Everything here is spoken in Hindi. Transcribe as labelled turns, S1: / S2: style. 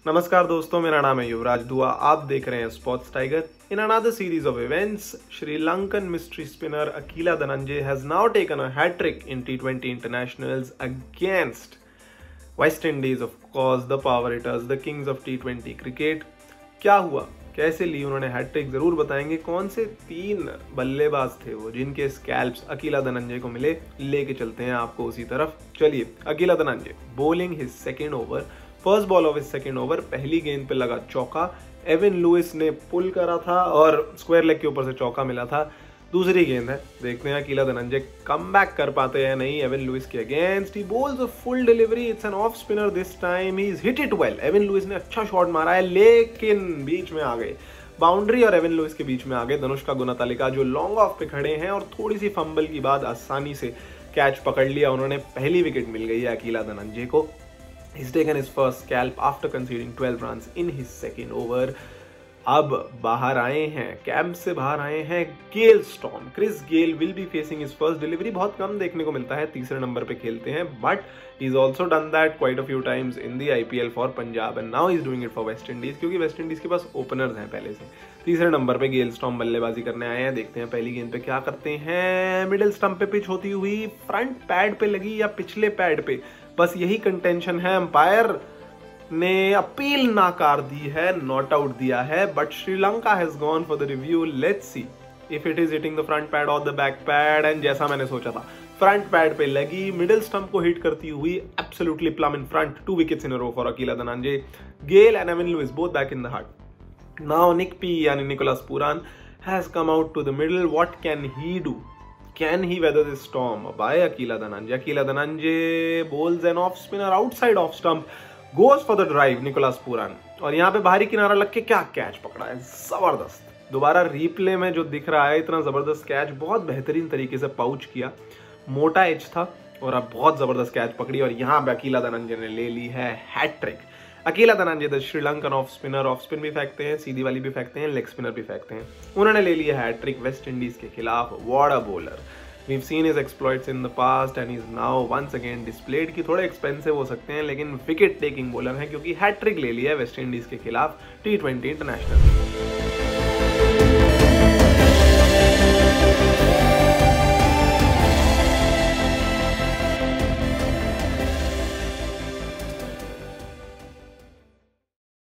S1: नमस्कार दोस्तों, मेरा नाम है युवराज दुआ। आप देख रहे हैं sports tiger. In another series of events, Sri Lankan mystery spinner Akila Dhananjaya has now taken a hat trick in T20 internationals against West Indies, of course the power hitters, the kings of T20 cricket. क्या हुआ, कैसे ली उन्होंने हैट्रिक, जरूर बताएंगे। कौन से 3 बल्लेबाज थे वो जिनके स्कैल्प्स अकीला धनंजय को मिले, लेके चलते हैं आपको उसी तरफ। चलिए, Akila Dhananjaya bowling his second over, first ball of his second over, पहली गेंद पे लगा चौका। एविन लुइस ने पुल करा था और स्क्वायर लेग के ऊपर से चौका मिला था। दूसरी गेंद है, देखते हैं अकीला धनंजय कम बैक कर पाते हैं नहीं एविन लुइस के against. He bowls a full delivery, it's an off spinner this time, he is hit it well. Evin Lewis ने अच्छा शॉट मारा है, लेकिन बीच में आ गए, बाउंड्री और एविन लुइस के बीच में आ गए धनुष्का गुनातालिका, जो लॉन्ग ऑफ पे खड़े हैं और थोड़ी सी फंबल की बाद आसानी से कैच पकड़ लिया उन्होंने। पहली विकेट मिल गई है अकीला धनंजय को। He's taken his first scalp after conceding 12 runs in his second over. अब बाहर आए हैं, कैंप से बाहर आए हैं Gayle storm. Chris Gayle will be facing his first delivery. बहुत कम देखने को मिलता है, तीसरे नंबर पे खेलते हैं, but he is also done that quite a few times in the IPL for Punjab and now he is doing it for West Indies, क्योंकि वेस्ट इंडीज के पास ओपनर्स हैं पहले से। तीसरे नंबर पे गेल स्टॉर्म बल्लेबाजी करने आए हैं। देखते हैं पहली गेंद पे क्या करते हैं। मिडिल स्टंप पे पिच होती हुई फ्रंट पैड पे लगी या पिछले पैड पे, बस यही कंटेंशन है। अंपायर ने अपील नाकार दी है, नॉट आउट दिया है, but Sri Lanka has gone for the review. Let's see if it is hitting the front pad और द बैक पैड। एंड जैसा मैंने सोचा था, फ्रंट पैड पे लगी, मिडिल स्टंप को हिट करती हुई, absolutely plumb in front. 2 wickets in a row for Akila Dhananjaya. Gayle and Evin Lewis both back in the hut. Now Nick P यानी Nicholas Pooran has come out to the middle. What can he do? Can he weather this storm? By Akila Dhananjay. Akila Dhananjay bowls an off spinner outside off stump, goes for the drive. Nicholas Puran, और यहाँ पे बाहरी किनारा लग के क्या कैच पकड़ा है, जबरदस्त। दोबारा रीप्ले में जो दिख रहा है, इतना जबरदस्त कैच, बहुत बेहतरीन तरीके से पाउच किया, मोटा एज था और अब बहुत जबरदस्त कैच पकड़ी और यहाँ पे अकीला धनंजय ने ले ली है hat-trick. Akila Dhananjaya the Sri Lankan off spinner, off spin भी फेंकते हैं, सीधी वाली भी फेंकते हैं, लेग स्पिनर भी फेंकते हैं। उन्होंने ले लिया हैट्रिक वेस्ट इंडीज के खिलाफ। What a bowler, we've seen his exploits in the past and is now once again displayed. की थोड़े एक्सपेंसिव हो सकते हैं लेकिन विकेट टेकिंग बॉलर हैं, क्योंकि हैट्रिक ले लिया है वेस्ट इंडीज के खिलाफ T20 इंटरनेशनल।